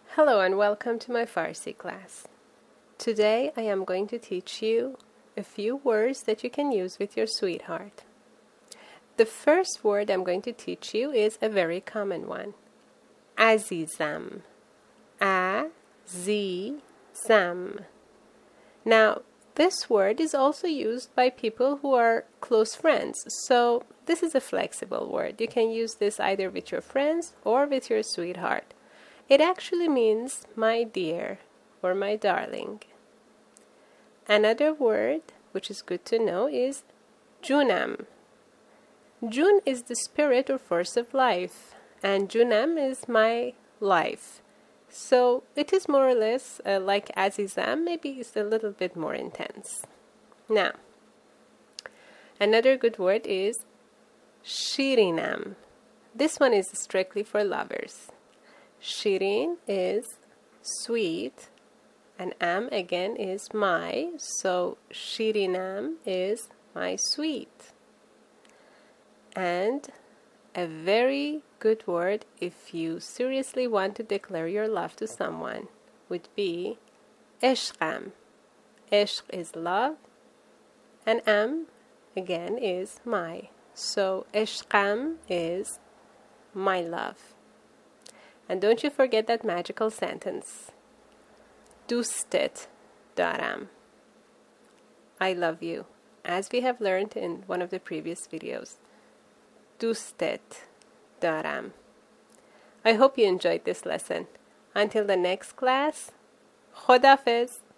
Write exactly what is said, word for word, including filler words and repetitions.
Hello and welcome to my Farsi class. Today I am going to teach you a few words that you can use with your sweetheart. The first word I'm going to teach you is a very common one. Azizam. A-Z-zam. Now, this word is also used by people who are close friends, so this is a flexible word. You can use this either with your friends or with your sweetheart. It actually means my dear or my darling. Another word, which is good to know, is junam. Jun is the spirit or force of life, and junam is my life. So it is more or less uh, like azizam, maybe it's a little bit more intense. Now, another good word is shirinam. This one is strictly for lovers. Shirin is sweet, and am again is my, so shirinam is my sweet. And a very good word if you seriously want to declare your love to someone would be ishqam. Ishq is love, and am again is my, so ishqam is my love. And don't you forget that magical sentence. Dustet daram. I love you. As we have learned in one of the previous videos. Dustet daram. I hope you enjoyed this lesson. Until the next class, Khodafiz.